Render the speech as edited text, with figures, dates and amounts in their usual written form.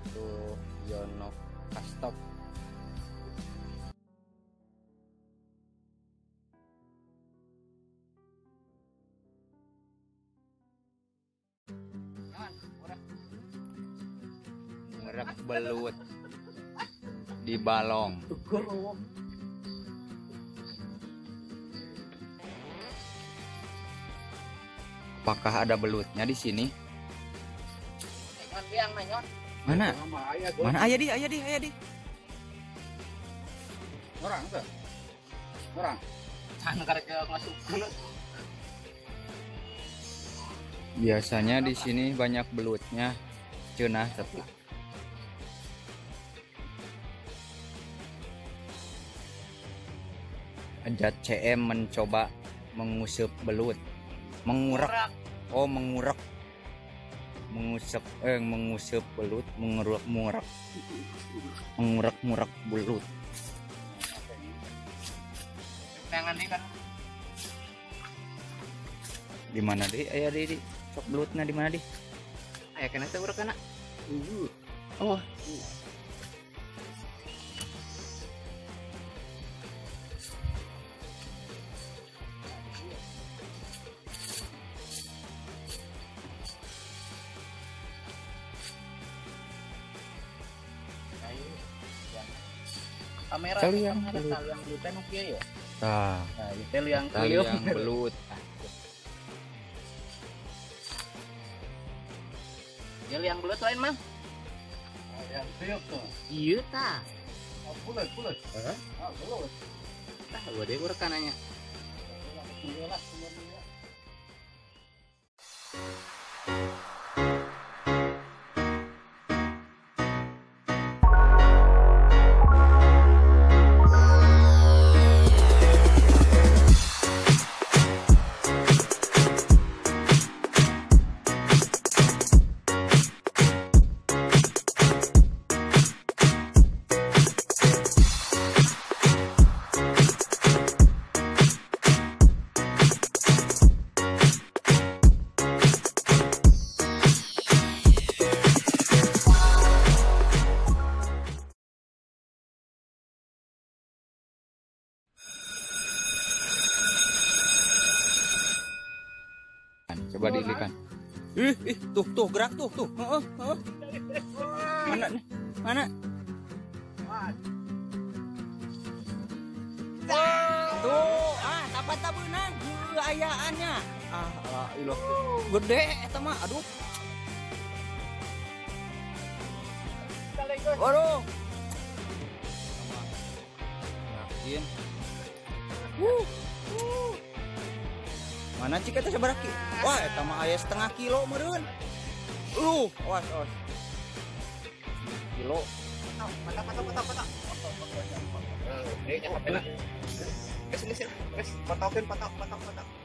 tuh Yono Kastop. Ngerak belut di balong. Apakah ada belutnya di sini? Mana? Mana ayah di? Orang tuh. Orang. Biasanya di sini banyak belutnya, cenah tapi Ajat CM mencoba mengusap belut, mengurak. Oh, mengusap belut, mengurak belut. Di mana deh? Ayah di sok belutnya di mana deh? Ayah kena tuh kena. Oh. Kamera Kalian belutnya oke ya. Nah, Itu yang belut. Ya yang belut lain mah. Yang kriuk tuh. Iya ta. Bulat. Belut. Tah gua deh rekananya. Coba dilikan. Tuh gerak tuh. Mana? Tuh, tapat tabeunang ayaannya. Ilah. Gede eta mah, aduh. Waduh. Yakin. Mana cik eta sabaraha ki? Wah, eta mah aya setengah kilo meureun. Awas. Kilo. Patah. Sini. Wes, patokin.